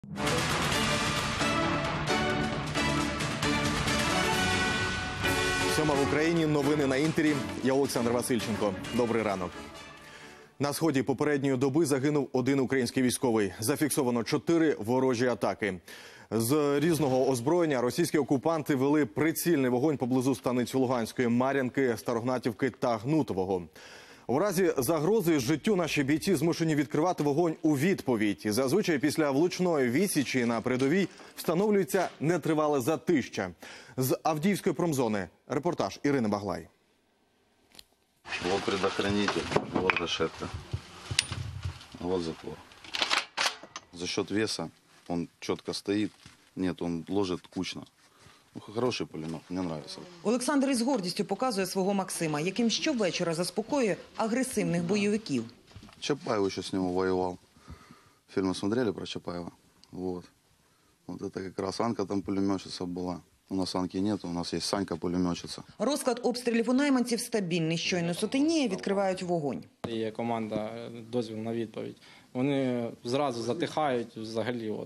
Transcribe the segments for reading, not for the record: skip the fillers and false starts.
Сьома в Україні. Новини на Інтері. Я Олександр Васильченко. Добрий ранок. На сході попередньої доби загинув один український військовий. Зафіксовано 4 ворожі атаки. З різного озброєння російські окупанти вели прицільний вогонь поблизу станиць Луганської, Мар'янки, Старогнатівки та Гнутового. У разі загрози життю наші бійці змушені відкривати вогонь у відповідь. Зазвичай після влучної відсічі на передовій встановлюється нетривале затища. З Авдіївської промзони репортаж Ірини Баглай. Вот предохранитель, вот гашетка, вот затвор. За счет веса он четко стоит, нет, он ложит кучно. Хороший пулемет, мені подобається. Олександр із гордістю показує свого Максима, яким щовечора заспокоює агресивних бойовиків. Чапаєв ще з ним воював. Фільми смотрели про Чапаєва? Вот. Вот это как раз Анка там пулеметчица була. У нас Анки нет, у нас є Санька пулеметчица. Розклад обстрілів у найманців стабільний. Щойно сутеніє, відкривають вогонь. Є команда, дозвіл на відповідь. Вони зразу затихають взагалі. От.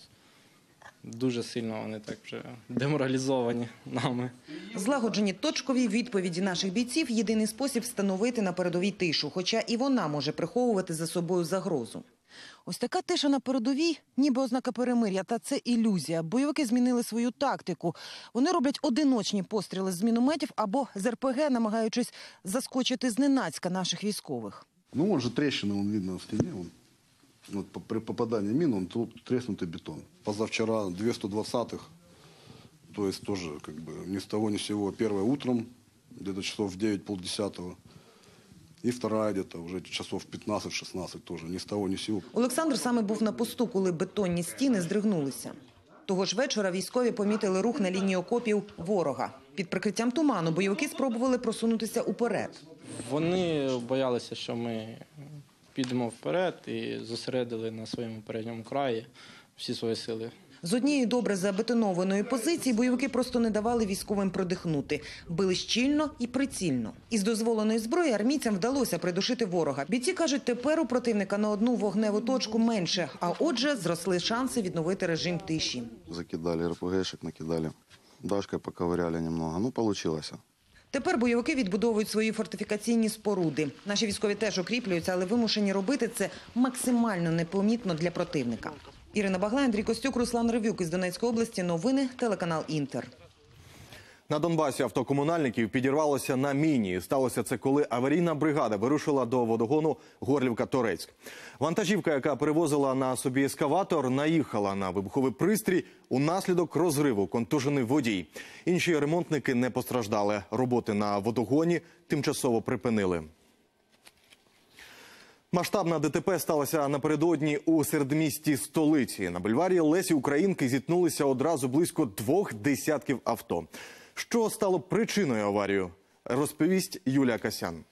Дуже сильно вони так вже деморалізовані нами. Злагоджені точкові відповіді наших бійців – єдиний спосіб встановити на передовій тишу, хоча і вона може приховувати за собою загрозу. Ось така тиша на передовій – ніби ознака перемир'я, та це ілюзія. Бойовики змінили свою тактику. Вони роблять одиночні постріли з мінометів або з РПГ, намагаючись заскочити зненацька наших військових. Ну, вон же трещина, вон видно на стене. Вот при попадании мин, он треснутый бетон. Позавчера 220-х, то есть тоже как бы ни с того ни с сего. Первая утром, где-то часов в 9-полдесятого. І вторая где-то вже часов 15-16 тоже, ні з того, ні з сього. Олександр саме був на посту, коли бетонні стіни здригнулися. Того ж вечора військові помітили рух на лінії окопів ворога. Під прикриттям туману бойовики спробували просунутися уперед. Вони боялися, що ми підемо вперед і зосередили на своєму передньому краї всі свої сили. З однієї добре забетонованої позиції бойовики просто не давали військовим продихнути. Били щільно і прицільно. Із дозволеної зброї армійцям вдалося придушити ворога. Бійці кажуть, тепер у противника на одну вогневу точку менше, а отже зросли шанси відновити режим тиші. Закидали РПГшек, накидали. Дашкою поковыряли немного, ну получилося. Тепер бойовики відбудовують свої фортифікаційні споруди. Наші військові теж укріплюються, але вимушені робити це максимально непомітно для противника. Ірина Баглай, Андрій Костюк, Руслан Ревюк із Донецької області. Новини, телеканал Інтер. На Донбасі автокомунальників підірвалося на міні. Сталося це, коли аварійна бригада вирушила до водогону Горлівка-Торецьк. Вантажівка, яка перевозила на собі ескаватор, наїхала на вибуховий пристрій. Унаслідок розриву контужений водій. Інші ремонтники не постраждали. Роботи на водогоні тимчасово припинили. Масштабна ДТП сталася напередодні у середмісті столиці. На бульварі Лесі Українки зіткнулися одразу близько 2 десятків авто. Що стало причиною аварії, розповість Юлія Касян.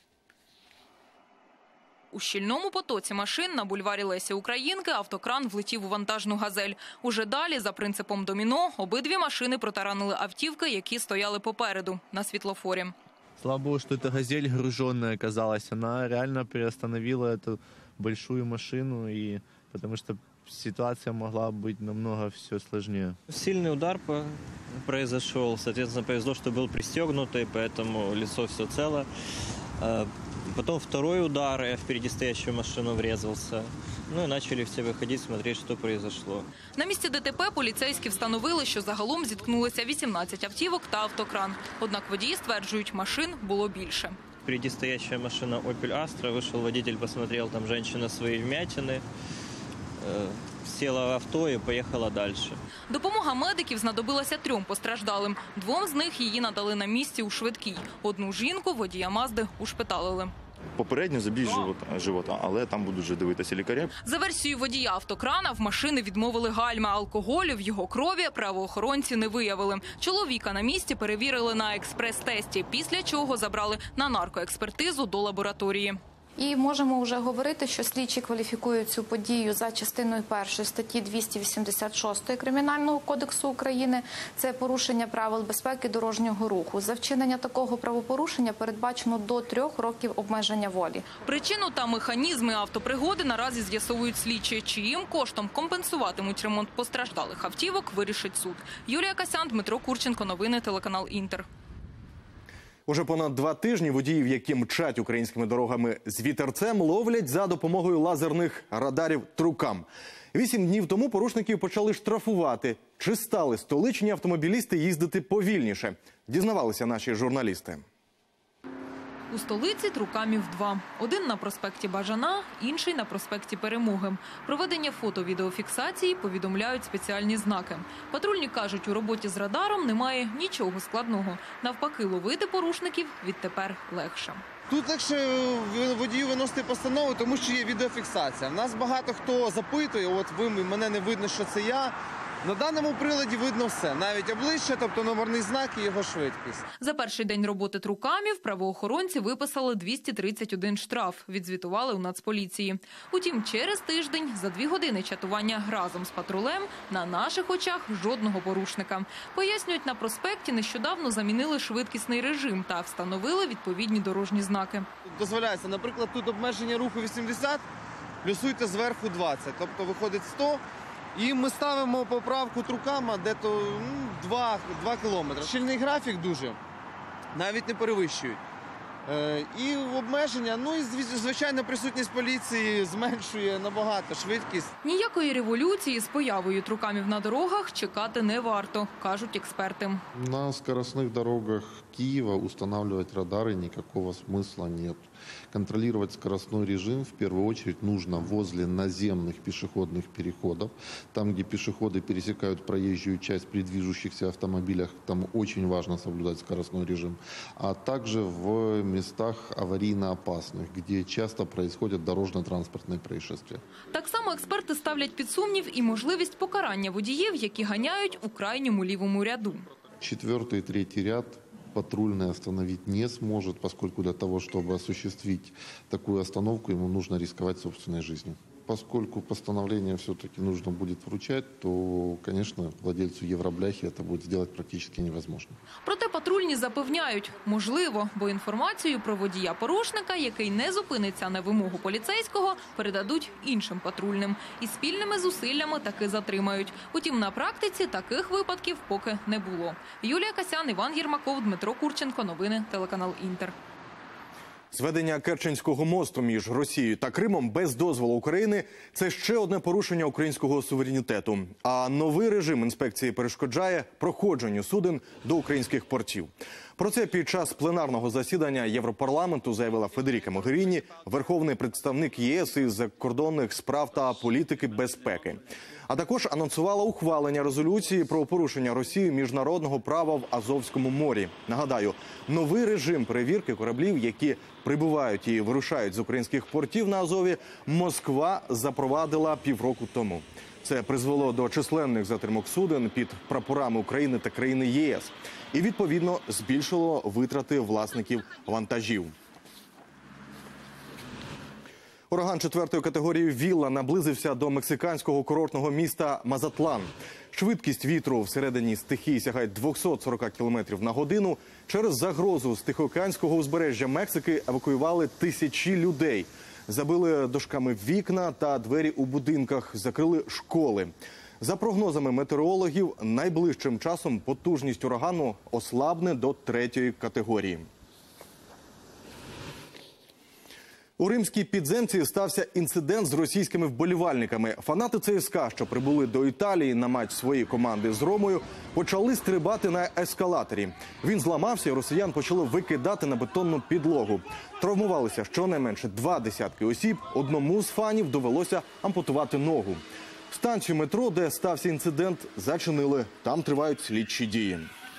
У щільному потоці машин на бульварі Лесі Українки автокран влетів у вантажну «Газель». Уже далі, за принципом доміно, обидві машини протаранили автівки, які стояли попереду, на світлофорі. Слава богу, что эта «Газель» груженная оказалась. Она реально приостановила эту большую машину, и потому что ситуация могла быть намного все сложнее. Сильный удар произошел. Соответственно, повезло, что был пристегнутый, поэтому лицо все цело. Потом второй удар, я впереди стоящую машину врезался. Ну і почали всі виходити, смотреть, що произошло. На місці ДТП поліцейські встановили, що загалом зіткнулися 18 автівок та автокран. Однак водії стверджують, машин було більше. Впереди стоящая машина Opel Astra, вышел водитель, посмотрел, там женщина свои вмятины, села в авто і поїхала далі. Допомога медиків знадобилася 3 постраждалим. 2 з них її надали на місці у швидкій. Одну жінку, водія Мазди, ушпиталили. Попередньо забій живота, але там будуть вже дивитися лікарі. За версією водія автокрана, в машини відмовили гальма. Алкоголю в його крові правоохоронці не виявили. Чоловіка на місці перевірили на експрес-тесті, після чого забрали на наркоекспертизу до лабораторії. І можемо вже говорити, що слідчі кваліфікують цю подію за частиною 1 статті 286 Кримінального кодексу України. Це порушення правил безпеки дорожнього руху. За вчинення такого правопорушення передбачено до 3 років обмеження волі. Причину та механізми автопригоди наразі з'ясовують слідчі. Чиїм коштом компенсуватимуть ремонт постраждалих автівок, вирішить суд. Юлія Касян, Дмитро Курченко, новини, телеканал «Інтер». Уже понад 2 тижні водіїв, які мчать українськими дорогами з вітерцем, ловлять за допомогою лазерних радарів «Трукам». 8 днів тому порушників почали штрафувати. Чи стали столичні автомобілісти їздити повільніше? Дізнавалися наші журналісти. У столиці Трукамів 2. Один на проспекті Бажана, інший на проспекті Перемоги. Проведення фото-відеофіксації повідомляють спеціальні знаки. Патрульні кажуть, у роботі з радаром немає нічого складного. Навпаки, ловити порушників відтепер легше. Тут легше водію виносити постанову, тому що є відеофіксація. В нас багато хто запитує, от мене не видно, що це я. На даному приладі видно все, навіть обличчя, тобто номерний знак і його швидкість. За перший день роботи Трукамів правоохоронці виписали 231 штраф, відзвітували у Нацполіції. Утім, через тиждень, за 2 години чатування разом з патрулем, на наших очах жодного порушника. Пояснюють, на проспекті нещодавно замінили швидкісний режим та встановили відповідні дорожні знаки. Дозволяється, наприклад, тут обмеження руху 80, плюсуйте зверху 20, тобто виходить 100. І ми ставимо поправку Трукама де-то 2 кілометри. Щільний графік дуже, навіть не перевищують. І обмеження, і звичайно присутність поліції зменшує набагато швидкість. Ніякої революції з появою Трукамів на дорогах чекати не варто, кажуть експерти. На скоростных дорогах Киева устанавливать радары никакого смысла нет. Контролировать скоростной режим в первую очередь нужно возле наземных пешеходных переходов. Там, где пешеходы пересекают проезжую часть при движущихся автомобилях, там очень важно соблюдать скоростной режим. А также в местах аварийно опасных, где часто происходят дорожно-транспортные происшествия. Так само експерти ставлять під сумнів і можливість покарання водіїв, які ганяють у крайньому лівому ряду. 4-й и 3-й ряд патрульный остановить не сможет, поскольку для того, чтобы осуществить такую остановку, ему нужно рисковать собственной жизнью. Поскольку постановление все-таки нужно будет вручать, то, конечно, владельцу Евробляхи это будет сделать практически невозможно. Проте патрульні запевняють, можливо, бо інформацію про водія-порушника, який не зупиниться на вимогу поліцейського, передадуть іншим патрульним. І спільними зусиллями таки затримають. Утім, на практиці таких випадків поки не було. Юлія Касян, Іван Єрмаков, Дмитро Курченко. Новини, телеканал «Інтер». Зведення Керченського мосту між Росією та Кримом без дозволу України – це ще одне порушення українського суверенітету. А новий режим інспекції перешкоджає проходженню суден до українських портів. Про це під час пленарного засідання Європарламенту заявила Федеріка Могеріні, верховний представник ЄС із закордонних справ та політики безпеки. А також анонсувала ухвалення резолюції про порушення Росією міжнародного права в Азовському морі. Нагадаю, новий режим перевірки кораблів, які прибувають і вирушають з українських портів на Азові, Москва запровадила півроку тому. Це призвело до численних затримок суден під прапорами України та країни ЄС. І, відповідно, збільшило витрати власників вантажів. Ураган 4-ї категорії «Вілла» наблизився до мексиканського курортного міста Мазатлан. Швидкість вітру всередині стихії сягає 240 км на годину. Через загрозу з Тихоокеанського узбережжя Мексики евакуювали тисячі людей. Забили дошками вікна та двері у будинках, закрили школи. За прогнозами метеорологів, найближчим часом потужність урагану ослабне до 3-ї категорії. У римській підземці стався інцидент з російськими вболівальниками. Фанати ЦСКА, що прибули до Італії на матч своєї команди з Ромою, почали стрибати на ескалаторі. Він зламався і росіян почали викидати на бетонну підлогу. Травмувалися щонайменше 20 осіб, одному з фанів довелося ампутувати ногу. Станцію метро, де стався інцидент, зачинили. Там тривають слідчі дії.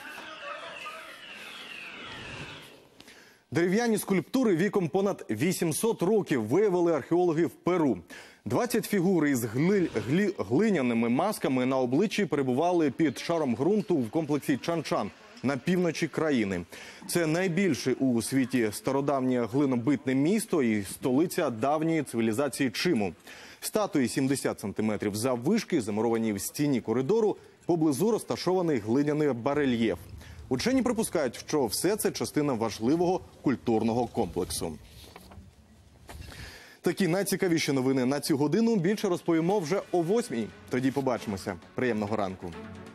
Дерев'яні скульптури віком понад 800 років виявили археологи в Перу. 20 фігур із глиняними масками на обличчі перебували під шаром ґрунту в комплексі Чан-Чан на півночі країни. Це найбільше у світі стародавнє глинобитне місто і столиця давньої цивілізації Чиму. Статуї 70 сантиметрів заввишки, замуровані в стіні коридору, поблизу розташований глиняний барельєф. Учені припускають, що все це частина важливого культурного комплексу. Такі найцікавіші новини на цю годину. Більше розповімо вже о 8:00. Тоді побачимося. Приємного ранку.